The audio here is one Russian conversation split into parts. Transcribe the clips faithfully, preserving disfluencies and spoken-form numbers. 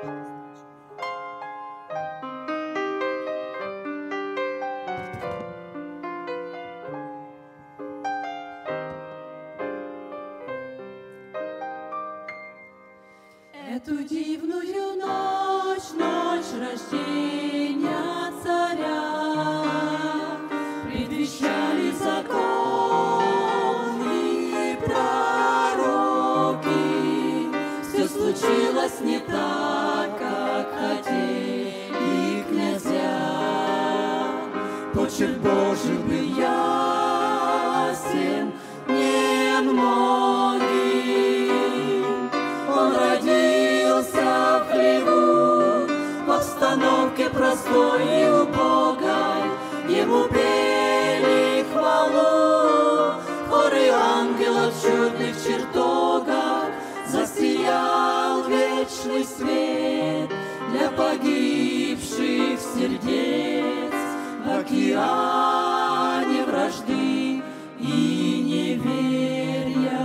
Эту дивную ночь, ночь рождения царя, предвещали законы и пророки. Все случилось не так, как хотели князья. Почерк Божий был ясен немногим. Он родился в хлеву, в обстановке простой и убогой. Ему пели хвалу хоры ангелов в чудных чертогах. Засиял вечный свет для погибших сердец в океане вражды и неверия.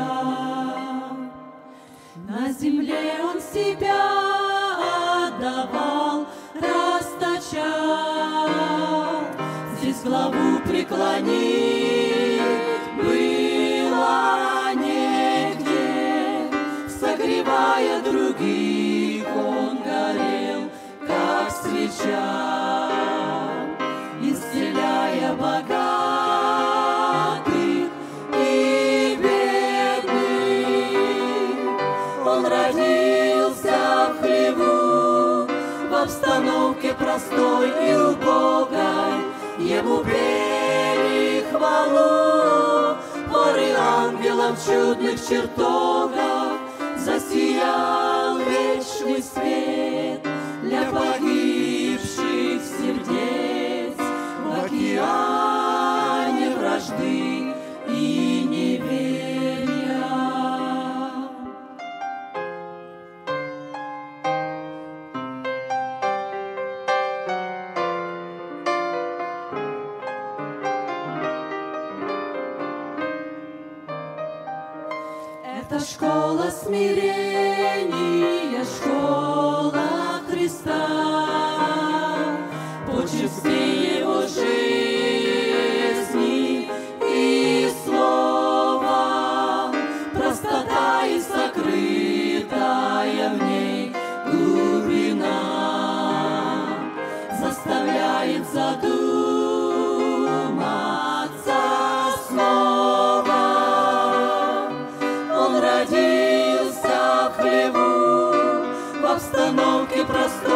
На земле он себя отдавал, расточал. Здесь главу преклонить было негде. Согревая других, он горел, как свеча, исцеляя богатых и бедных. Он родился в хлеву, в обстановке простой и убогой. Ему пели хвалу хоры ангелов в чудных чертогах. Засиял вечный свет для погибших сердец в океане вражды и неверия. Это школа смирения, школа Христа. Почерк всей его жизни и слова, простота и сокрытая в ней глубина заставляет задуматься снова. Он родился в хлеву, в обстановке простой